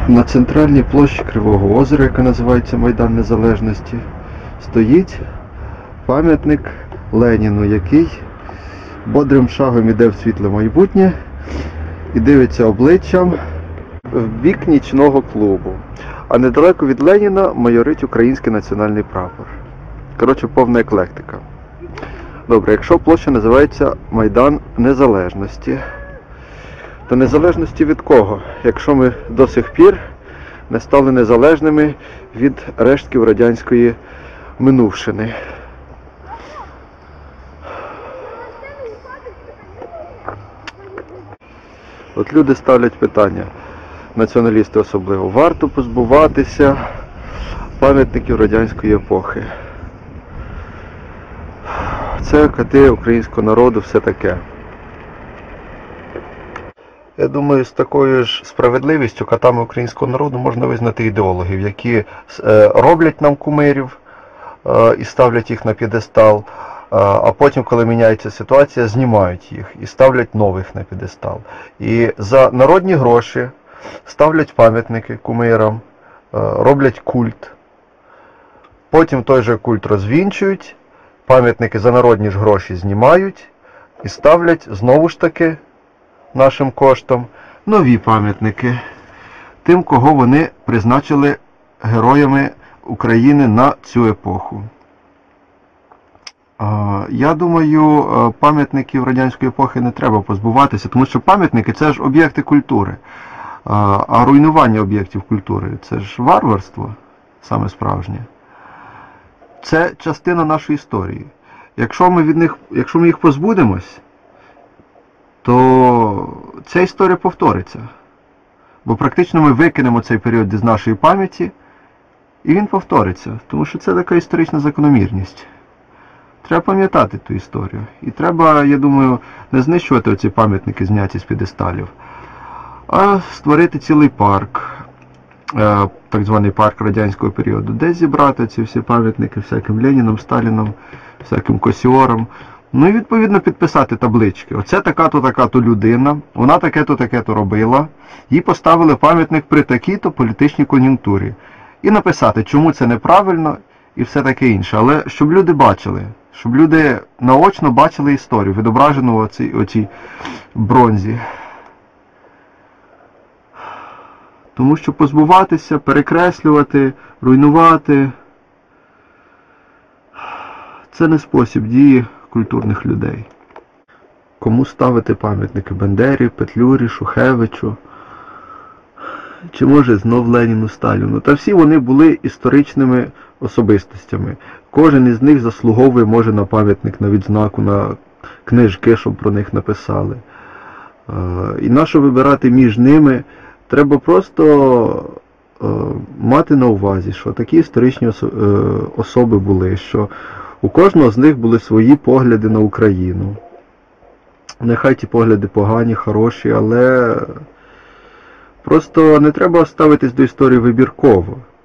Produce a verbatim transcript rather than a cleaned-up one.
На центральній площі Кривого Озера, яка називається Майдан Незалежності, стоїть пам'ятник Леніну, який бодрим шагом іде в світле майбутнє і дивиться обличчям в бік нічного клубу. А недалеко від Леніна майорить український національний прапор. Коротше, повна еклектика. Добре, якщо площа називається Майдан Незалежності, то незалежності від кого, якщо ми до сих пір не стали незалежними від рештків радянської минувшини? От люди ставлять питання, націоналісти особливо, варто позбуватися пам'ятників радянської епохи. Це кати українського народу, все таке. Я думаю, з такою ж справедливістю катами українського народу можна визнати ідеологів, які роблять нам кумирів і ставлять їх на п'єдестал, а потім, коли міняється ситуація, знімають їх і ставлять нових на п'єдестал. І за народні гроші ставлять пам'ятники кумирам, роблять культ. Потім той же культ розвінчують, пам'ятники за народні ж гроші знімають і ставлять знову ж таки нашим коштом нові пам'ятники тим, кого вони призначили героями України на цю епоху. Я думаю, пам'ятників радянської епохи не треба позбуватися, тому що пам'ятники – це ж об'єкти культури. А руйнування об'єктів культури – це ж варварство, саме справжнє. Це частина нашої історії. Якщо ми від них, якщо ми їх позбудемось, то ця історія повториться. Бо практично ми викинемо цей період з нашої пам'яті, і він повториться. Тому що це така історична закономірність. Треба пам'ятати ту історію. І треба, я думаю, не знищувати оці пам'ятники, зняті з п'єдесталів, а створити цілий парк, так званий парк радянського періоду, де зібрати ці всі пам'ятники всяким Ленінам, Сталінам, всяким Косіорам. Ну і відповідно підписати таблички. Оце така-то, така-то людина, вона таке-то, таке-то робила, їй поставили пам'ятник при такій-то політичній кон'юнктурі. І написати, чому це неправильно і все таке інше. Але щоб люди бачили, щоб люди наочно бачили історію, відображену в оцій, оцій бронзі. Тому що позбуватися, перекреслювати, руйнувати – це не спосіб дії культурних людей. Кому ставити пам'ятники? Бендері, Петлюрі, Шухевичу? Чи може знов Леніну, Сталіну? Та всі вони були історичними особистостями. Кожен із них заслуговує, може, на пам'ятник, на відзнаку, на книжки, щоб про них написали. І нащо вибирати між ними? Треба просто мати на увазі, що такі історичні особи були, що у кожного з них були свої погляди на Україну. Нехай ті погляди погані, хороші, але просто не треба ставитись до історії вибірково.